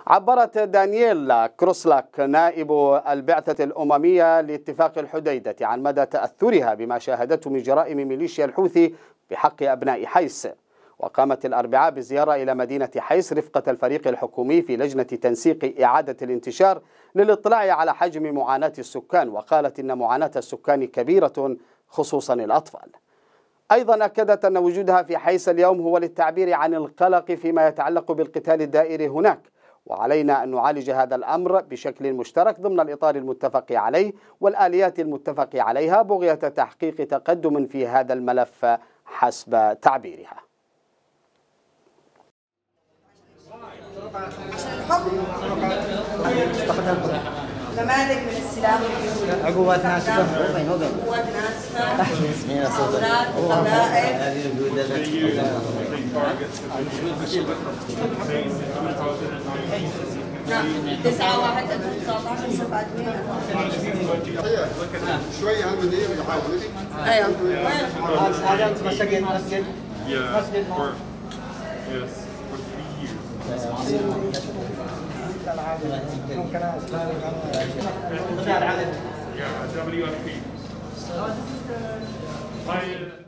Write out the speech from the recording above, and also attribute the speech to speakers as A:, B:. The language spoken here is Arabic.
A: عبرت دانييل كروسلاك نائب البعثة الأممية لاتفاق الحديدة عن مدى تأثرها بما شاهدته من جرائم ميليشيا الحوثي بحق أبناء حيس. وقامت الأربعاء بزيارة إلى مدينة حيس رفقة الفريق الحكومي في لجنة تنسيق إعادة الانتشار للاطلاع على حجم معاناة السكان، وقالت إن معاناة السكان كبيرة خصوصا الأطفال. أيضا أكدت أن وجودها في حيس اليوم هو للتعبير عن القلق فيما يتعلق بالقتال الدائري هناك، وعلينا أن نعالج هذا الأمر بشكل مشترك ضمن الإطار المتفق عليه والآليات المتفق عليها بغية تحقيق تقدم في هذا الملف حسب تعبيرها.
B: عشان الحكم نماذج من السلاح
C: عقوبات ناسفة
B: عقوبات ناسفة أولاد قبائل. نعم 9/1/2019
D: شوية هم من دي بيحاول
B: ايوه
C: هذا انت مسجد ممكن
E: WFP.